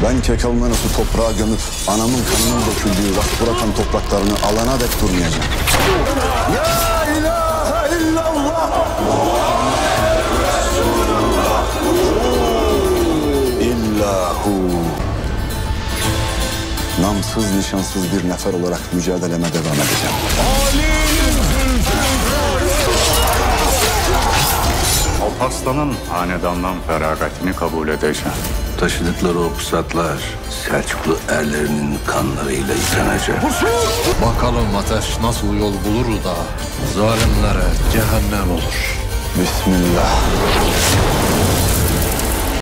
Ben Kekalmenos'u toprağa gömüp anamın kanının döküldüğü Vakfırakan topraklarını alana dek durmayacağım. La ilahe illallah! İllahu. Namsız nişansız bir nefer olarak mücadeleme devam edeceğim. Alparslan'ın hanedandan feragatini kabul edeceğim. Taşıdıkları o pusatlar Selçuklu erlerinin kanlarıyla yıkanacak. Bakalım ateş nasıl yol bulur da zalimlere cehennem olur. Bismillah.